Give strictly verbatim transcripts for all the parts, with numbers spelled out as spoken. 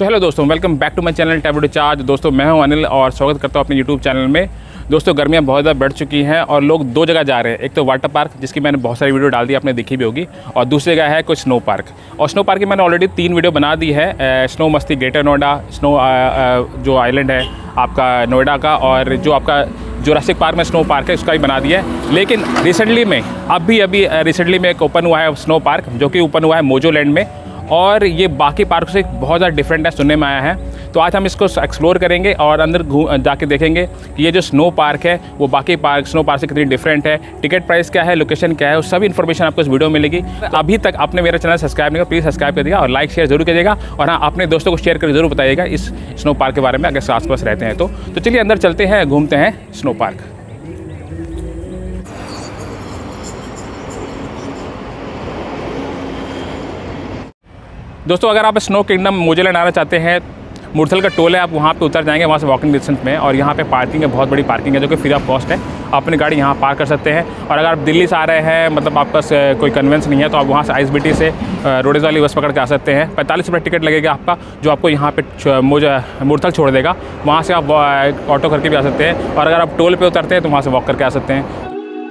सो hello दोस्तों, welcome back to my channel tab charge. दोस्तों मैं हूं अनिल और स्वागत करता हूं अपने यूट्यूब चैनल में। दोस्तों गर्मियां बहुत ज़्यादा बढ़ चुकी हैं और लोग दो जगह जा रहे हैं। एक तो वाटर पार्क, जिसकी मैंने बहुत सारी वीडियो डाल दी, आपने देखी भी होगी, और दूसरी जगह है कुछ स्नो पार्क। और स्नो पार्क की मैंने ऑलरेडी तीन वीडियो बना दी है। Snow Masti greater Noida, snow जो आइलैंड है आपका नोएडा का, और जो आपका जुरासिक पार्क में स्नो पार्क है उसका भी बना दिया है। लेकिन रिसेंटली में अभी अभी रिसेंटली में एक ओपन हुआ है स्नो पार्क, जो कि ओपन हुआ है मोजो लैंड में, और ये बाकी पार्क से बहुत ज़्यादा डिफरेंट है, सुनने में आया है। तो आज हम इसको एक्सप्लोर करेंगे और अंदर घूम जाके देखेंगे कि ये जो स्नो पार्क है वो बाकी पार्क स्नो पार्क से कितनी डिफरेंट है, टिकट प्राइस क्या है, लोकेशन क्या है, वो सभी इन्फॉर्मेशन आपको इस वीडियो में मिलेगी। अभी तक आपने मेरा चैनल सब्सक्राइब नहीं किया, प्लीज़ सब्सक्राइब कर दिया और लाइक शेयर जरूर करिएगा। और हाँ, अपने दोस्तों को शेयर करके जरूर बताइएगा इस स्नो पार्क के बारे में, अगर आस पास रहते हैं तो। तो चलिए अंदर चलते हैं, घूमते हैं स्नो पार्क। दोस्तों अगर आप स्नो किंगडम मोजो लैंड आना चाहते हैं, मुरथल का टोल है, आप वहाँ पे उतर जाएंगे, वहाँ से वॉकिंग डिस्टेंस में। और यहाँ पे पार्किंग है, बहुत बड़ी पार्किंग है जो कि फ्री ऑफ कॉस्ट है। आप अपनी गाड़ी यहाँ पार्क कर सकते हैं। और अगर आप दिल्ली से आ रहे हैं, मतलब आपके पास कोई कन्वेंस नहीं है, तो आप वहाँ से आईएसबीटी से रोडेज वाली बस पकड़ के आ सकते हैं। पैंतालीस रुपये टिकट लगेगा आपका, जो आपको यहाँ पे मुरथल छोड़ देगा। वहाँ से आप ऑटो करके भी आ सकते हैं, और अगर आप टोल पर उतरते हैं तो वहाँ से वॉक करके आ सकते हैं।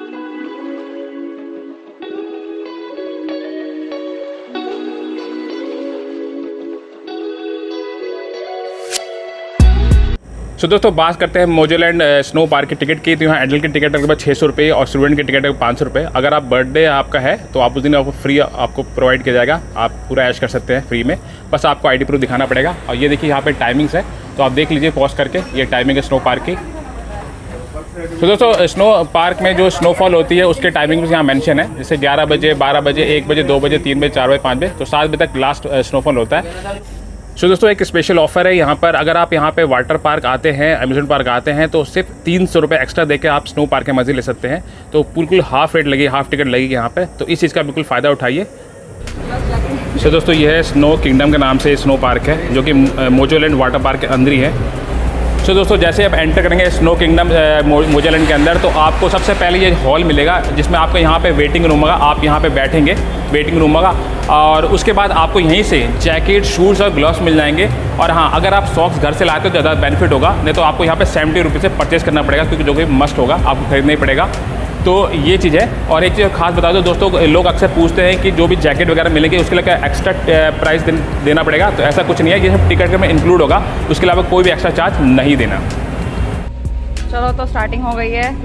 सो so, दोस्तों बात करते हैं मोजो लैंड स्नो पार्क की टिकट की। तो यहाँ एडल्ट की टिकट लगभग छः सौ रुपये और स्टूडेंट की टिकट पाँच सौ रुपये। अगर आप बर्थडे आपका है तो आप उस दिन आपको फ्री आपको प्रोवाइड किया जाएगा, आप पूरा ऐश कर सकते हैं फ्री में। बस आपको आईडी प्रूफ दिखाना पड़ेगा। और ये देखिए यहाँ पे टाइमिंग्स है, तो आप देख लीजिए पॉज करके, ये टाइमिंग है स्नो पार्क की। तो दोस्तों स्नो पार्क में जो स्नोफॉल होती है उसके टाइमिंग्स यहाँ मेंशन है, जैसे ग्यारह बजे, बारह बजे, एक बजे, दो बजे, तीन बजे, चार बजे, पाँच बजे, तो सात बजे तक लास्ट स्नोफॉल होता है। सो so, दोस्तों एक स्पेशल ऑफर है यहाँ पर। अगर आप यहाँ पे वाटर पार्क आते हैं, अम्यूजमेंट पार्क आते हैं, तो सिर्फ तीन सौ रुपये एक्स्ट्रा देके आप स्नो पार्क के मज़े ले सकते हैं। तो बिल्कुल हाफ रेट लगी, हाफ टिकट लगेगी यहाँ पे। तो इस चीज़ का बिल्कुल फ़ायदा उठाइए। सो so, दोस्तों ये है स्नो किंगडम के नाम से स्नो पार्क है, जो कि मोजो लैंड वाटर पार्क के अंदर ही है। सो so, दोस्तों जैसे आप एंटर करेंगे स्नो किंगडम मोजो लैंड के अंदर, तो आपको सबसे पहले ये हॉल मिलेगा, जिसमें आपको यहाँ पे वेटिंग रूम होगा। आप यहाँ पे बैठेंगे, वेटिंग रूम होगा, और उसके बाद आपको यहीं से जैकेट, शूज़ और ग्लव्स मिल जाएंगे। और हाँ, अगर आप सॉक्स घर से लाते हो तो ज़्यादा बेनिफिट होगा, नहीं तो आपको यहाँ पे सेवेंटी रुपीज़ से परचेज़ करना पड़ेगा, क्योंकि जो कि मस्ट होगा, आपको खरीदना ही पड़ेगा। तो ये चीज़ है। और एक चीज़ खास बता दो दोस्तों, लोग अक्सर पूछते हैं कि जो भी जैकेट वगैरह मिलेंगे उसके लिए क्या एक्स्ट्रा प्राइस देना पड़ेगा। तो ऐसा कुछ नहीं है, ये सब टिकट में इंक्लूड होगा, उसके अलावा कोई भी एक्स्ट्रा चार्ज नहीं देना। चलो तो स्टार्टिंग हो गई है।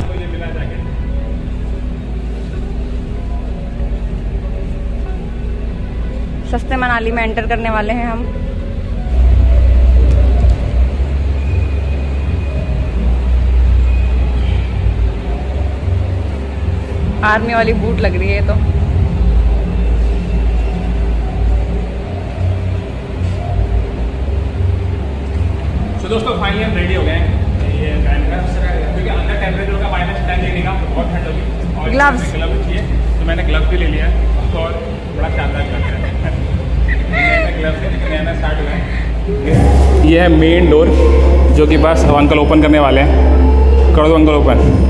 सस्ते मनाली में एंटर करने वाले हैं हम। आर्मी वाली बूट लग रही है तो। तो दोस्तों फाइनली हम रेडी हो गए हैं। ये पहन कर, क्योंकि अंदर टेम्परेचर का माइनस टेन डिग्री का, तो बहुत ठंड होगी। और ग्लव्स ग्लव्स चाहिए, तो मैंने ग्लव्स भी ले लिया है, तो और बड़ा शानदार लग रहा है। ग्लव्स नया स्टार्ट हुआ है। ये है मेन डोर, जो कि बस अब अंकल ओपन करने वाले हैं। कर दो अंकल ओपन।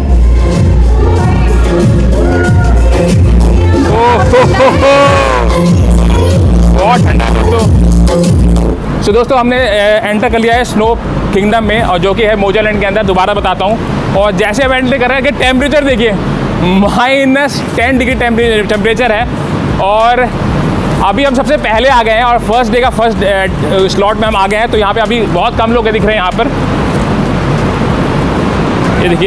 बहुत ठंडा है दोस्तों। सो दोस्तों हमने एंटर कर लिया है स्नो किंगडम में, और जो कि है मोजो लैंड के अंदर। दोबारा बताता हूँ, और जैसे अब एंटर कर रहे हैं कि टेम्परेचर देखिए माइनस टेन डिग्री टेम्परेचर है। और अभी हम सबसे पहले आ गए हैं, और फर्स्ट डे का फर्स्ट स्लॉट में हम आ गए हैं। तो यहाँ पे अभी बहुत कम लोग दिख रहे हैं यहाँ पर, ये देखिए,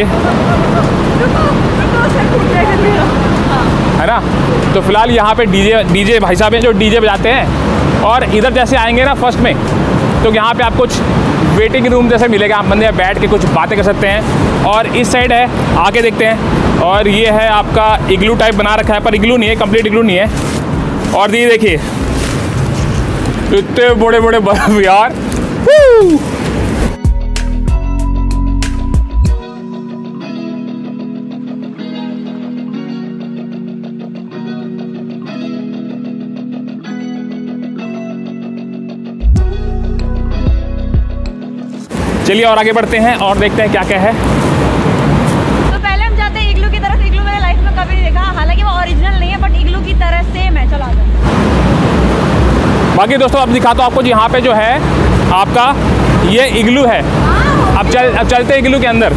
है ना। तो फिलहाल यहाँ पे डीजे डीजे भाई साहब हैं जो डीजे बजाते हैं। और इधर जैसे आएंगे ना फर्स्ट में, तो यहाँ पे आपको कुछ वेटिंग रूम जैसे मिलेगा, आप बंदे बैठ के कुछ बातें कर सकते हैं। और इस साइड है, आगे देखते हैं, और ये है आपका इग्लू टाइप बना रखा है, पर इग्लू नहीं है, कंप्लीट इग्लू नहीं है। और ये देखिए इतने बड़े बड़े बर्फ यार। चलिए और आगे बढ़ते हैं और देखते हैं क्या क्या है। तो पहले हम जाते हैं इग्लू की तरफ। इग्लू मैंने लाइफ में कभी नहीं देखा, हालांकि वो ओरिजिनल नहीं है, बट इग्लू की तरह सेम है। चलो आ जाओ। बाकी दोस्तों अब दिखाता हूँ आपको जी, यहाँ पे जो है आपका ये इग्लू है। अब चल अब चलते हैं इग्लू के अंदर।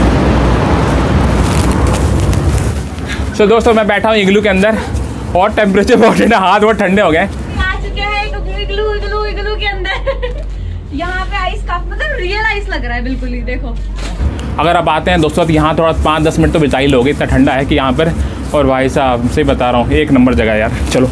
तो दोस्तों मैं बैठा हूँ इग्लू के अंदर और टेम्परेचर बहुत ठंडा, हाथ बहुत ठंडे हो गए। आ चुके हैं इग्लू इग्लू इग्लू के अंदर। यहाँ पे आइस काफी मतलब रियल आइस लग रहा है बिल्कुल ही। देखो अगर आप आते हैं दोस्तों तो यहाँ थोड़ा पाँच दस मिनट तो बिता ही लोगे, इतना ठंडा है कि यहाँ पर। और भाई साहब से बता रहा हूँ एक नंबर जगह यार। चलो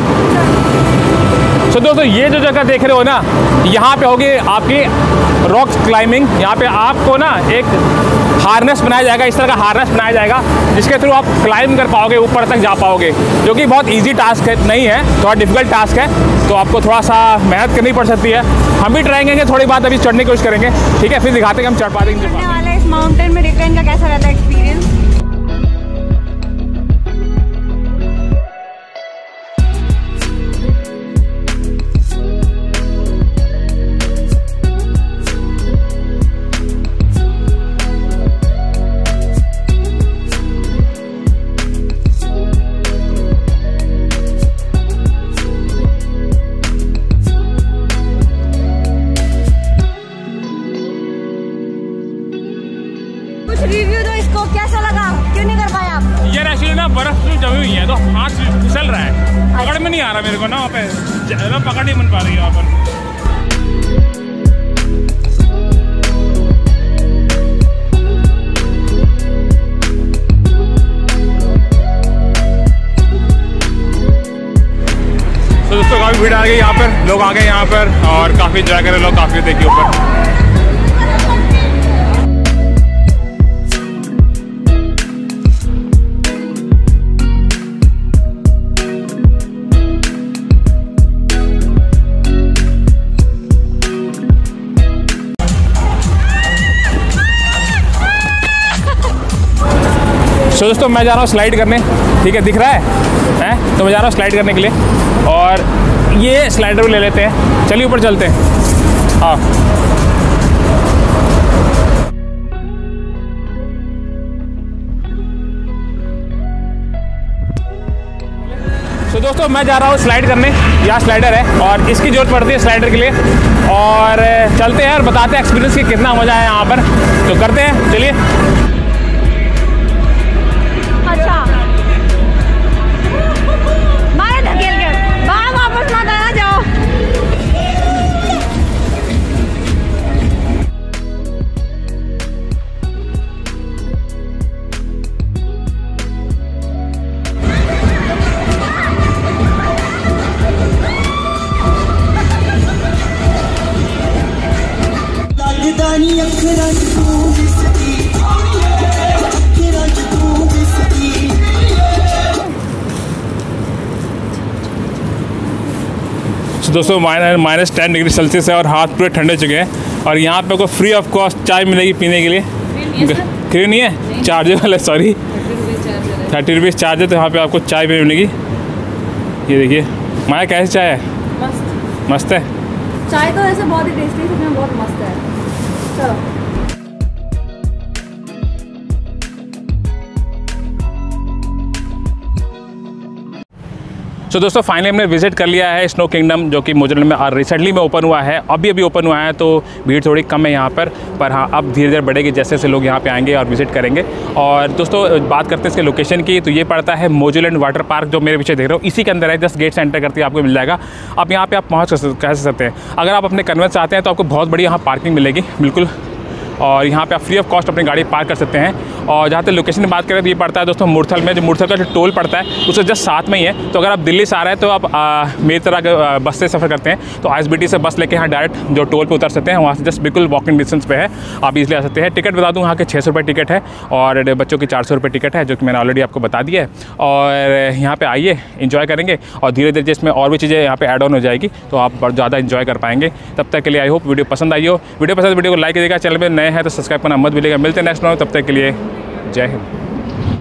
तो दोस्तों ये जो जगह देख रहे हो ना, यहाँ पे होगी आपकी रॉक क्लाइंबिंग। यहाँ पे आपको ना एक हार्नेस बनाया जाएगा, इस तरह का हार्नेस बनाया जाएगा जिसके थ्रू आप क्लाइंब कर पाओगे, ऊपर तक जा पाओगे, जो कि बहुत इजी टास्क है नहीं है, थोड़ा डिफिकल्ट टास्क है। तो आपको थोड़ा सा मेहनत करनी पड़ सकती है। हम भी ट्राई करेंगे थोड़ी बात, अभी चढ़ने की कोशिश करेंगे, ठीक है? फिर दिखाते हैं कि हम चढ़ पाते हैं। इस माउंटेन में रिटर्न का कैसा रहता है एक्सपीरियंस? रिव्यू दो इसको, कैसा लगा? क्यों नहीं कर पाए आप? यार एक्चुअली ना बर्फ जो जमी हुई है तो हाथ फिसल रहा है, पकड़ में नहीं आ रहा मेरे को ना, वहाँ पे पकड़ नहीं बन पा रही है वहाँ पर। तो दोस्तों काफ़ी भीड़ आ गई यहाँ पर, लोग आ गए यहाँ पर और काफ़ी एंजॉय कर रहे लोग, काफ़ी देखिए ऊपर। तो दोस्तों मैं जा रहा हूँ स्लाइड करने, ठीक है? दिख रहा है हैं? तो मैं जा रहा हूँ स्लाइड करने के लिए और ये स्लाइडर ले लेते हैं। चलिए ऊपर चलते हैं। हाँ तो दोस्तों मैं जा रहा हूँ स्लाइड करने, यहाँ स्लाइडर है और इसकी ज़रूरत पड़ती है स्लाइडर के लिए। और चलते हैं और बताते हैं एक्सपीरियंस की कितना मज़ा है यहाँ पर। तो करते हैं, चलिए। तो दोस्तों minus minus ten degree Celsius है और हाथ पूरे ठंडे चुके हैं। और यहाँ पे आपको फ्री ऑफ कॉस्ट चाय मिलेगी पीने के लिए। फ्री नहीं है, चार्जर वाला, सॉरी थर्टी रुपीज़ चार्ज है। तो यहाँ पे आपको चाय भी मिलेगी। ये देखिए माया, कैसी चाय है? मस्त मस्त है चाय तो ऐसे बहुत ही टेस्टी है, बहुत मस्त है। चलो तो दोस्तों फाइनली हमने विजिट कर लिया है स्नो किंगडम, जो कि मोजोलैंड में रिसेंटली में ओपन हुआ है, अभी अभी ओपन हुआ है। तो भीड़ थोड़ी कम है यहाँ पर, पर हाँ अब धीरे धीरे बढ़ेगी जैसे जैसे लोग यहाँ पे आएंगे और विजिट करेंगे। और दोस्तों बात करते हैं इसके लोकेशन की, तो ये पड़ता है मोजोलैंड वाटर पार्क, जो मेरे पीछे देख रहे हो इसी के अंदर है। जस्ट गेट से एंटर करते ही आपको मिल जाएगा। अब यहाँ पर आप पहुँच कह सकते हैं। अगर आप अपने कन्वेंस चाहते हैं तो आपको बहुत बड़ी यहाँ पार्किंग मिलेगी बिल्कुल। और यहाँ पे आप फ्री ऑफ कॉस्ट अपनी गाड़ी पार्क कर सकते हैं। और जहाँ तक लोकेशन की बात करें तो ये पड़ता है दोस्तों मुरथल में, जो मुरथल का जो टोल पड़ता है उससे जस्ट साथ में ही है। तो अगर आप दिल्ली से आ रहे हैं तो आप आ, मेरी तरह के बस से सफ़र करते हैं तो आईएसबीटी से बस लेके यहाँ डायरेक्ट जो टोल पे उतर सकते हैं, वहाँ से जस्ट बिल्कुल वॉकिंग डिस्टेंस पे है, आप इजीली आ सकते हैं। टिकट बता दूँ, यहाँ के छः सौ रुपये टिकट है और बच्चों की चार सौ रुपये टिकट है, जो कि मैंने ऑलरेडी आपको बता दिया है। और यहाँ पर आइए, इन्जॉय करेंगे और धीरे धीरे जिसमें और भी चीज़ें यहाँ पर ऐड ऑन हो जाएगी तो आप बहुत ज़्यादा इन्जॉय कर पाएंगे। तब तक के लिए आई होप वीडियो पसंद आई हो। वीडियो पसंद वीडियो को लाइक कीजिएगा, चैनल में नए हैं तो सब्सक्राइब करना मत भूलिएगा। मिलते हैं नेक्स्ट वीडियो, तब तक के लिए जय हिंद।